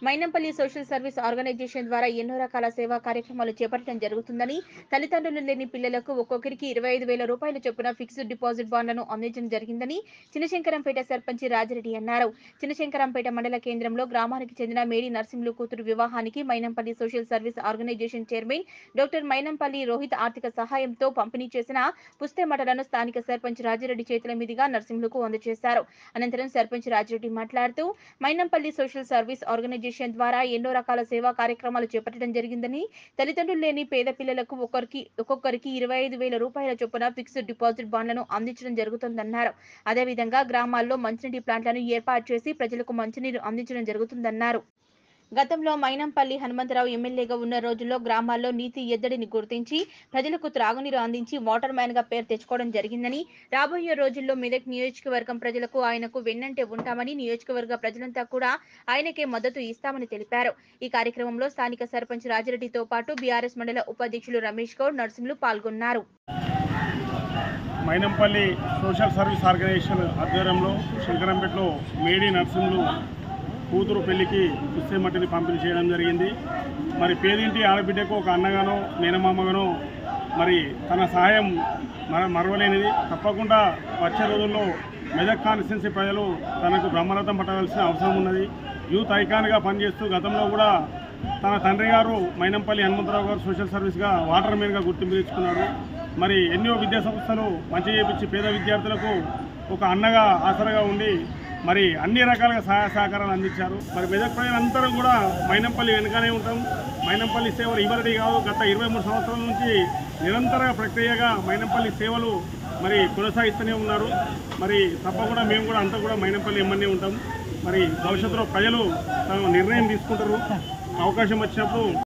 Mynampally social service organisation ద్వారా ఎన్నో రకాల సేవా కార్యక్రమాలు చేపట్టడం జరుగుతుందని, తల్లిదండ్రులు లేని పిల్లలకు ఒక్కొక్కరికి 25,000 రూపాయల చొప్పున ఫిక్స్డ్ డిపాజిట్ బాండ్లను అందించడం జరిగిందని చినశంకరంపేట సర్పంచ్ రాజిరెడ్డి అన్నారు. చినశంకరంపేట మండల కేంద్రంలో గ్రామానికి చెందిన మేడి నర్సింహులు కూతురు వివాహానికి Mainampalli social service organisation chairman doctor Mainampalli Rohit ఆర్థిక సహాయంతో పంపిణీ చేసిన పుస్తెమటలను స్థానిక సర్పంచ్ రాజిరెడ్డి చేతుల మీదుగా నర్సింహులకు అందజేశారు. అనంతరం సర్పంచ్ రాజిరెడ్డి మాట్లాడుతూ మైనంపల్లి సోషల్ సర్వీస్ ఆర్గనైజేషన్ ద్వారా ఎన్నో రకాల సేవా కార్యక్రమాలు చేపట్టడం జరిగిందని, తల్లిదండ్రులు లేని పేద పిల్లలకు ఒక్కొక్కరికి 25,000 రూపాయల చొప్పున ఫిక్స్డ్ డిపాజిట్ బాండ్లను అందించడం జరుగుతుందన్నారు. అదేవిధంగా గ్రామాల్లో మంచినీటి ప్లాంట్లను ఏర్పాటు చేసి ప్రజలకు మంచినీరు అందించడం జరుగుతుందన్నారు. గతంలో మైనంపల్లి హనుమంతరావు ఎమ్మెల్యేగా ఉన్న రోజుల్లో గ్రామాల్లో నీటి ఎద్దడిని గుర్తించి ప్రజలకు త్రాగునీరు అందించి వాటర్ మ్యాన్ గా పేరు తెచ్చుకోవడం జరిగిందని, రాబోయే రోజుల్లో మెదక్ నియోజకవర్గం ప్రజలకు ఆయనకు వెన్నంటే ఉంటామని, నియోజకవర్గ ప్రజలంతా కూడా ఆయనకే మద్దతు ఇస్తామని తెలిపారు. ఈ కార్యక్రమంలో స్థానిక సర్పంచ్ రాజిరెడ్డితో పాటు బీఆర్ఎస్ మండల ఉపాధ్యక్షులు రమేష్ గౌడ్, నర్సింహులు పాల్గొన్నారు. మైనంపల్లి సోషల్ సర్వీస్ ఆర్గనైజేషన్ ఆధ్వర్యంలో శంకరంపేటలో మేడి నర్సింహులు కూతురు పెళ్లికి పుస్తెమట్టిని పంపిణీ చేయడం జరిగింది. మరి పేదింటి ఆడబిడ్డకు ఒక అన్నగానో మేనమామగానో మరి తన సహాయం మరవలేనిది. తప్పకుండా వచ్చే రోజుల్లో మెదక్ కాన్స్టిట్యున్సీ ప్రజలు తనకు బ్రహ్మరథం పట్టవలసిన అవసరం ఉన్నది. యూత్ ఐకాన్గా పనిచేస్తూ గతంలో కూడా తన తండ్రి గారు మైనంపల్లి హనుమంతరావు గారు సోషల్ సర్వీస్గా వాటర్ మెయిన్గా గుర్తింపు తెచ్చుకున్నాడు. మరి ఎన్నో విద్యా సంస్థలు మంచి చేపించి పేద విద్యార్థులకు ఒక అన్నగా ఆసరగా ఉండి మరి అన్ని రకాలుగా సహాయ సహకారాలు అందించారు. మరి మెదక్ ప్రజలందరూ కూడా మైనంపల్లి వెనుకనే ఉంటాం. మైనంపల్లి సేవలు ఇవరటి కాదు, గత 23 సంవత్సరాల నుంచి నిరంతర ప్రక్రియగా మైనంపల్లి సేవలు మరి కొనసాగిస్తూనే ఉన్నారు. మరి తప్పకుండా మేము కూడా అంతా కూడా మైనంపల్లి ఎమ్మెల్యే ఉంటాం. మరి భవిష్యత్తులో ప్రజలు తమ నిర్ణయం తీసుకుంటారు. అవకాశం వచ్చినప్పుడు